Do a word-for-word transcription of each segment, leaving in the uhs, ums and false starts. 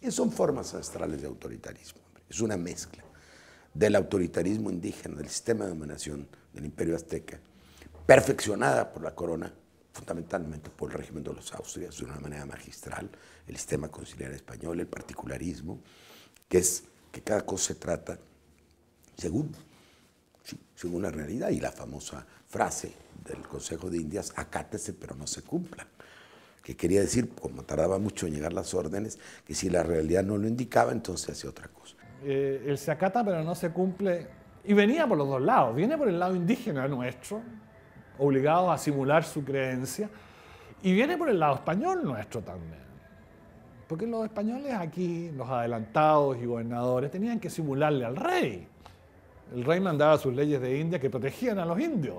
Y son formas ancestrales de autoritarismo. Es una mezcla del autoritarismo indígena, del sistema de dominación del Imperio Azteca, perfeccionada por la corona, fundamentalmente por el régimen de los Austrias, de una manera magistral, el sistema conciliar español, el particularismo, que es que cada cosa se trata según, según la realidad, y la famosa frase del Consejo de Indias, acátese pero no se cumpla, que quería decir, como tardaba mucho en llegar las órdenes, que si la realidad no lo indicaba, entonces hacía otra cosa. Eh, él se acata pero no se cumple, y venía por los dos lados, viene por el lado indígena nuestro, obligados a simular su creencia, y viene por el lado español nuestro también. Porque los españoles aquí, los adelantados y gobernadores, tenían que simularle al rey. El rey mandaba sus leyes de India que protegían a los indios.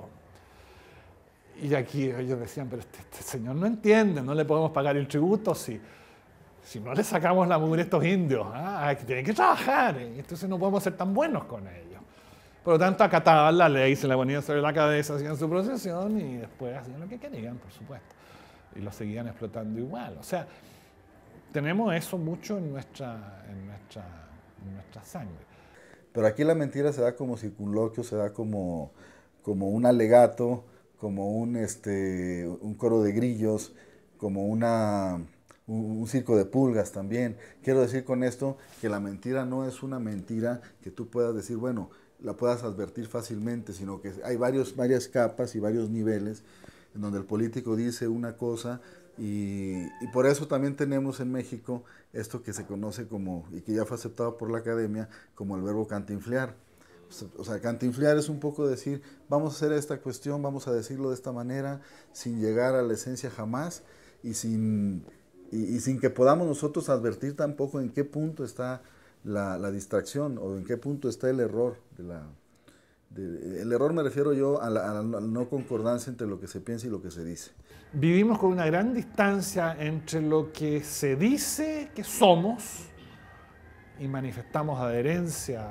Y aquí ellos decían, pero este, este señor no entiende, no le podemos pagar el tributo si, si no le sacamos la mugre a estos indios. ¿Ah? Tienen que trabajar, entonces no podemos ser tan buenos con ellos. Por lo tanto, acataban la ley, se la ponían sobre la cabeza, hacían su procesión y después hacían lo que querían, por supuesto. Y lo seguían explotando igual. O sea, tenemos eso mucho en nuestra, en nuestra, en nuestra sangre. Pero aquí la mentira se da como circunloquio, se da como, como un alegato, como un, este, un coro de grillos, como una, un, un circo de pulgas también. Quiero decir con esto que la mentira no es una mentira que tú puedas decir, bueno, la puedas advertir fácilmente, sino que hay varios, varias capas y varios niveles en donde el político dice una cosa y, y por eso también tenemos en México esto que se conoce como, y que ya fue aceptado por la academia, como el verbo cantinflear. O sea, cantinflear es un poco decir, vamos a hacer esta cuestión, vamos a decirlo de esta manera, sin llegar a la esencia jamás y sin, y, y sin que podamos nosotros advertir tampoco en qué punto está la, la distracción o en qué punto está el error. De la, de, el error me refiero yo a la, a la no concordancia entre lo que se piensa y lo que se dice. Vivimos con una gran distancia entre lo que se dice que somos y manifestamos adherencia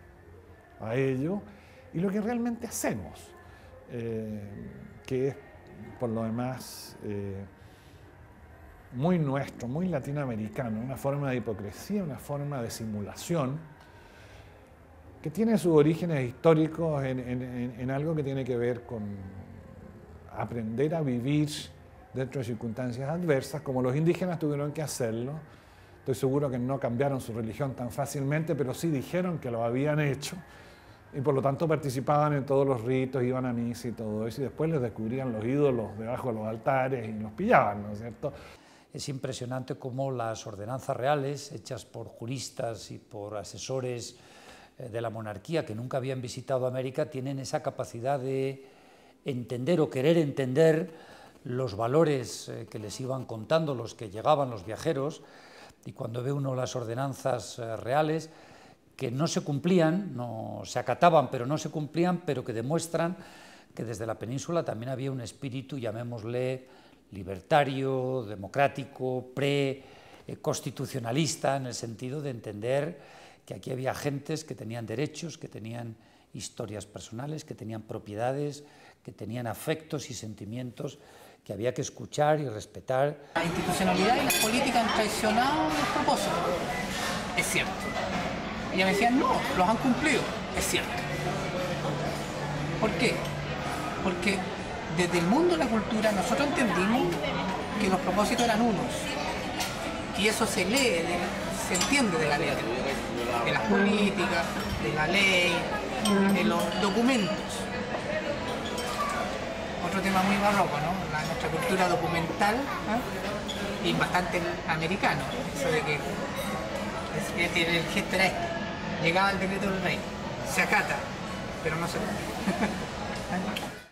a ello y lo que realmente hacemos, eh, que es por lo demás eh, muy nuestro, muy latinoamericano, una forma de hipocresía, una forma de simulación que tiene sus orígenes históricos en, en, en algo que tiene que ver con aprender a vivir dentro de circunstancias adversas, como los indígenas tuvieron que hacerlo. Estoy seguro que no cambiaron su religión tan fácilmente, pero sí dijeron que lo habían hecho y por lo tanto participaban en todos los ritos, iban a misa y todo eso, y después les descubrían los ídolos debajo de los altares y los pillaban, ¿no es cierto? Es impresionante cómo las ordenanzas reales, hechas por juristas y por asesores de la monarquía que nunca habían visitado América, tienen esa capacidad de entender o querer entender los valores que les iban contando, los que llegaban los viajeros, y cuando ve uno las ordenanzas reales, que no se cumplían, no se acataban, pero no se cumplían, pero que demuestran que desde la península también había un espíritu, llamémosle libertario, democrático, pre-constitucionalista, en el sentido de entender que aquí había gentes que tenían derechos, que tenían historias personales, que tenían propiedades, que tenían afectos y sentimientos que había que escuchar y respetar. La institucionalidad y las políticas han traicionado los propósitos, es cierto. Y ellos me decían, no, los han cumplido, es cierto. ¿Por qué? Porque desde el mundo de la cultura nosotros entendimos que los propósitos eran unos. Y eso se lee, se entiende de la letra, de las políticas, de la ley, de los documentos. Otro tema muy barroco, ¿no? La, nuestra cultura documental, ¿eh? Y bastante americano, eso de que el, el gesto era este, llegaba el decreto del rey, se acata, pero no se cumple.